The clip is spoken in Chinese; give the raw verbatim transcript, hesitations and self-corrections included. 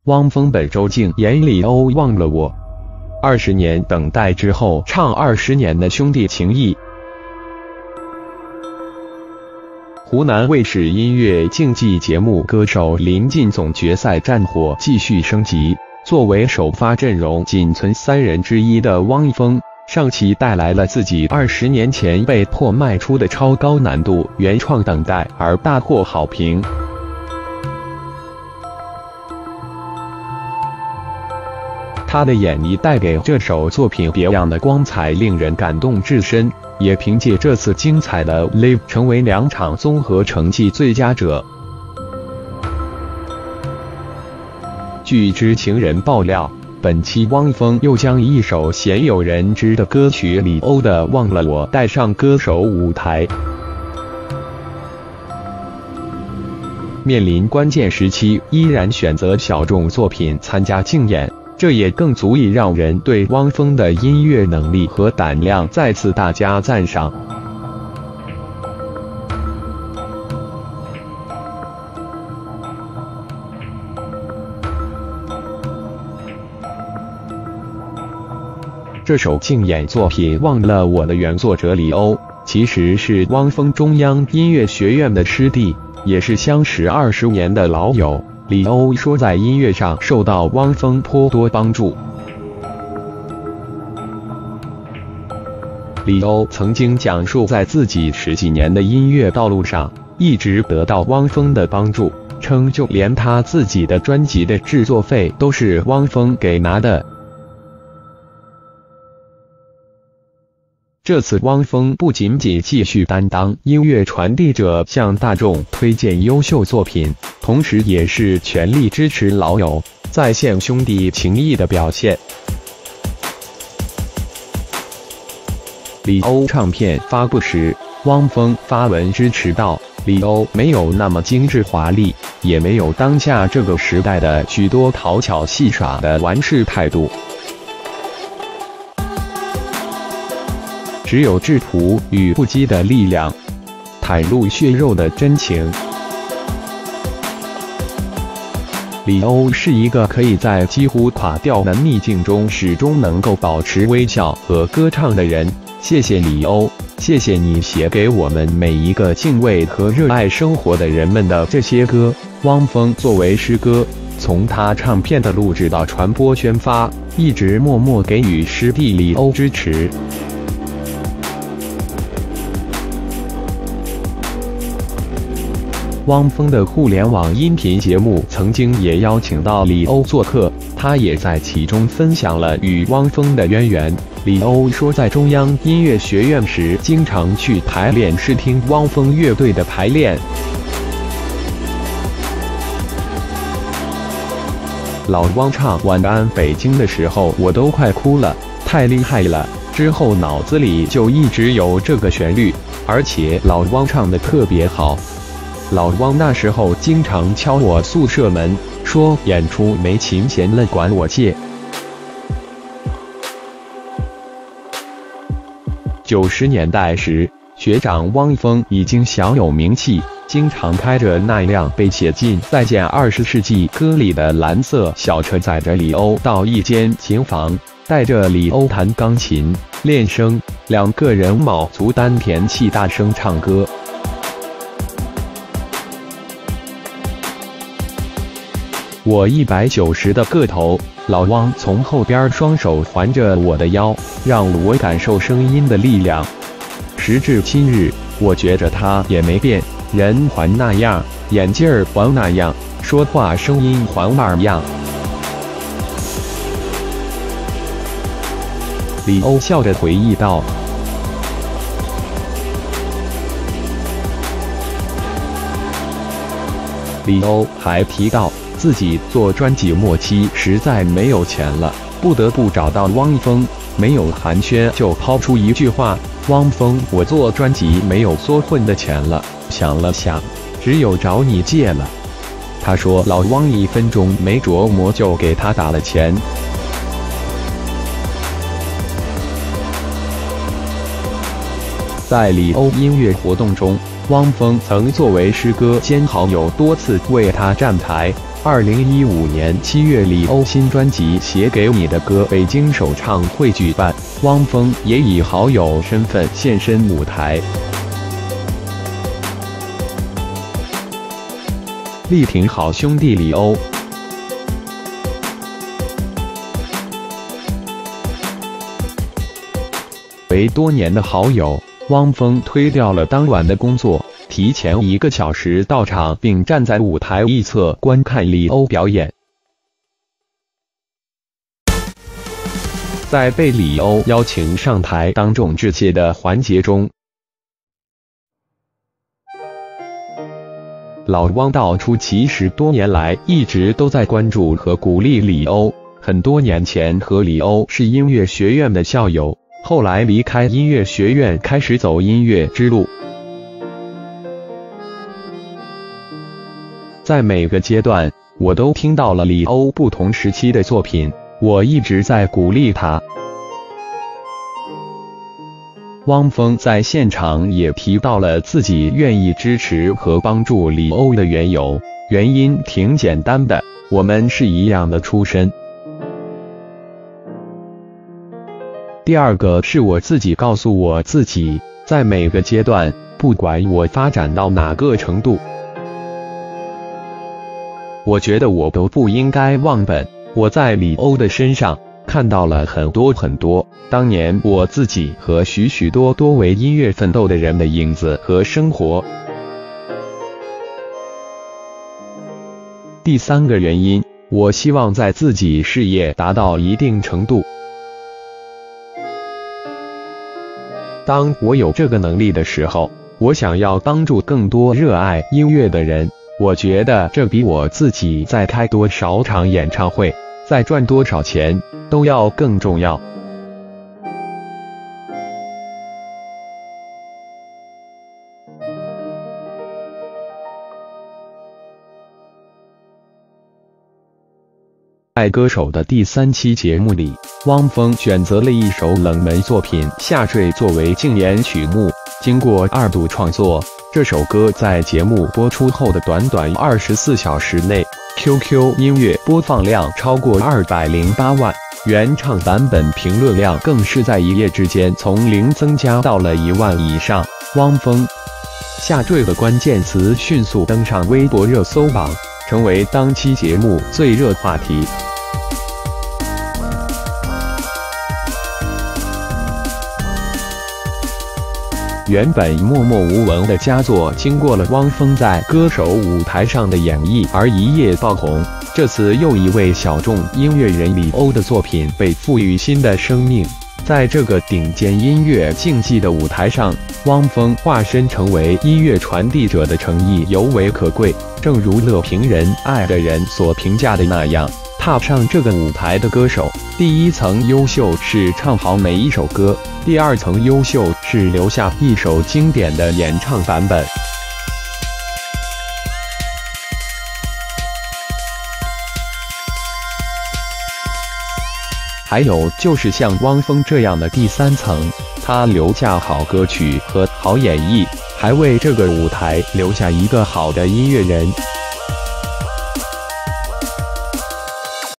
汪峰本周竟演李欧忘了我，二十年等待之后唱二十年的兄弟情谊。湖南卫视音乐竞技节目歌手临近总决赛战火继续升级，作为首发阵容仅存三人之一的汪峰，上期带来了自己二十年前被迫迈出的超高难度原创等待而大获好评。他的演绎带给这首作品别样的光彩，令人感动至深，也凭借这次精彩的 live 成为两场综合成绩最佳者。据知情人爆料，本期汪峰又将一首鲜有人知的歌曲李欧的《忘了我》带上歌手舞台。面临关键时期，依然选择小众作品参加竞演，这也更足以让人对汪峰的音乐能力和胆量再次大加赞赏。这首竞演作品《忘了我》的原作者李欧，其实是汪峰中央音乐学院的师弟，也是相识二十年的老友。李欧说，在音乐上受到汪峰颇多帮助。李欧曾经讲述，在自己十几年的音乐道路上，一直得到汪峰的帮助，称就连他自己的专辑的制作费都是汪峰给拿的。这次汪峰不仅仅继续担当音乐传递者，向大众推荐优秀作品，同时也是全力支持老友，再现兄弟情谊的表现。李欧唱片发布时，汪峰发文支持道：“李欧没有那么精致华丽，也没有当下这个时代的许多讨巧戏耍的玩世态度。只有质朴与不羁的力量，袒露血肉的真情。”李欧是一个可以在几乎垮掉的逆境中始终能够保持微笑和歌唱的人。谢谢李欧，谢谢你写给我们每一个敬畏和热爱生活的人们的这些歌。汪峰作为诗歌，从他唱片的录制到传播宣发，一直默默给予师弟李欧支持。汪峰的互联网音频节目曾经也邀请到李欧做客，他也在其中分享了与汪峰的渊源。李欧说，在中央音乐学院时，经常去排练室听汪峰乐队的排练。老汪唱《晚安北京》的时候，我都快哭了，太厉害了。之后脑子里就一直有这个旋律，而且老汪唱得特别好。老汪那时候经常敲我宿舍门，说演出没琴弦了，管我借。九十年代时，学长汪峰已经小有名气，经常开着那辆被写进《再见二十世纪》歌里的蓝色小车，载着李欧到一间琴房，带着李欧弹钢琴练声，两个人卯足丹田气，大声唱歌。我一百九十的个头，老汪从后边双手环着我的腰，让我感受声音的力量。时至今日，我觉着他也没变，人还那样，眼镜儿还那样，说话声音还那样。李欧笑着回忆道。李欧还提到，自己做专辑末期实在没有钱了，不得不找到汪峰，没有寒暄就抛出一句话：“汪峰，我做专辑没有缩混的钱了。”想了想，只有找你借了。他说老汪一分钟没琢磨就给他打了钱。在李欧音乐活动中，汪峰曾作为师哥兼好友多次为他站台。 二零一五年七月，李欧新专辑《写给你的歌》北京首唱会举办，汪峰也以好友身份现身舞台，力挺好兄弟李欧。为多年的好友，汪峰推掉了当晚的工作，提前一个小时到场，并站在舞台一侧观看李欧表演。在被李欧邀请上台当众致谢的环节中，老汪道出，其实多年来一直都在关注和鼓励李欧。很多年前和李欧是音乐学院的校友，后来离开音乐学院，开始走音乐之路。在每个阶段，我都听到了李欧不同时期的作品，我一直在鼓励他。汪峰在现场也提到了自己愿意支持和帮助李欧的缘由，原因挺简单的，我们是一样的出身。第二个是我自己告诉我自己，在每个阶段，不管我发展到哪个程度，我觉得我都不应该忘本。我在李欧的身上看到了很多很多当年我自己和许许多多为音乐奋斗的人的影子和生活。第三个原因，我希望在自己事业达到一定程度，当我有这个能力的时候，我想要帮助更多热爱音乐的人。我觉得这比我自己再开多少场演唱会，再赚多少钱都要更重要。爱歌手的第三期节目里，汪峰选择了一首冷门作品《下坠》作为竞演曲目，经过二度创作，这首歌在节目播出后的短短二十四小时内 ，Q Q 音乐播放量超过二百零八万，原唱版本评论量更是在一夜之间从零增加到了一万以上。汪峰下坠的关键词迅速登上微博热搜榜，成为当期节目最热话题。原本默默无闻的佳作，经过了汪峰在歌手舞台上的演绎而一夜爆红。这次又一位小众音乐人李欧的作品被赋予新的生命，在这个顶尖音乐竞技的舞台上，汪峰化身成为音乐传递者的诚意尤为可贵。正如乐评人爱的人所评价的那样，踏上这个舞台的歌手，第一层优秀是唱好每一首歌，第二层优秀是留下一首经典的演唱版本。还有就是像汪峰这样的第三层，他留下好歌曲和好演绎，还为这个舞台留下一个好的音乐人。